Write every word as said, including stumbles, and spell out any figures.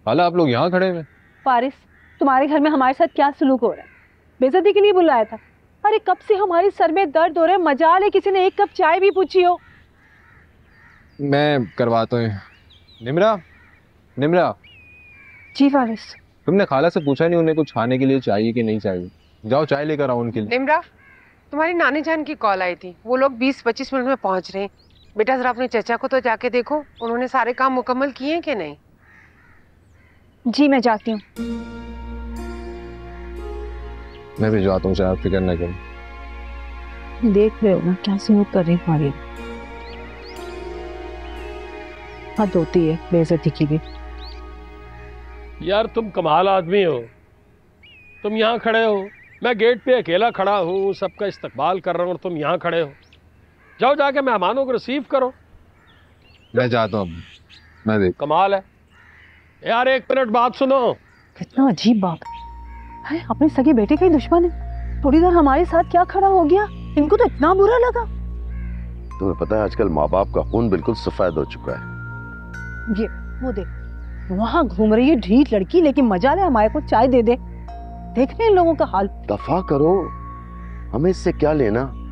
खाला आप लोग यहाँ खड़े हुए? फारिस, तुम्हारे घर में हमारे साथ क्या सलूक हो रहा है? बेइज्जती के लिए बुलाया था? अरे कब से हमारे सर में दर्द हो रहा है, मजाल है किसी ने एक कप चाय भी पूछी हो? मैं करवाता हूँ। निम्रा, निम्रा, जी फारिस। तुमने खाला से पूछा नहीं उन्हें कुछ खाने के लिए चाहिए कि नहीं चाहिए? जाओ चाय लेकर आओ उनके लिए। निम्रा, तुम्हारी नानी जान की कॉल आई थी, वो लोग बीस पच्चीस मिनट में पहुंच रहे हैं। बेटा जरा अपने चचा को तो जाके देखो, उन्होंने सारे काम मुकम्मल किए हैं कि नहीं। जी मैं जाती हूँ। मैं भी जाता हूँ, चाय फिक्र न करो। देख रहे हो ना क्या सलूक कर रही हमारी। हद होती है बेइज्जती की भी। यार तुम कमाल आदमी हो, तुम यहाँ खड़े हो, मैं गेट पे अकेला खड़ा हूँ, सबका इस्तकबाल कर रहा हूँ और तुम यहाँ खड़े हो। जाओ जाके मेहमानों को रिसीव करो। मैं जाता हूँ, मैं देख। कमाल है यार, एक मिनट बात सुनो। कितना अजीब बात है, अपने सगे बेटे का ही दुश्मन है, थोड़ी देर हमारे साथ क्या खड़ा हो गया, इनको तो इतना बुरा लगा। तुम्हें पता है आजकल माँ बाप का खून बिल्कुल सफेद हो चुका है। ये वो देख, वहाँ घूम रही है ढीठ लड़की, लेकिन मजा ले हमारे को चाय दे दे। देख रहे हैं लोगों का हाल। दफा करो, हमें इससे क्या लेना।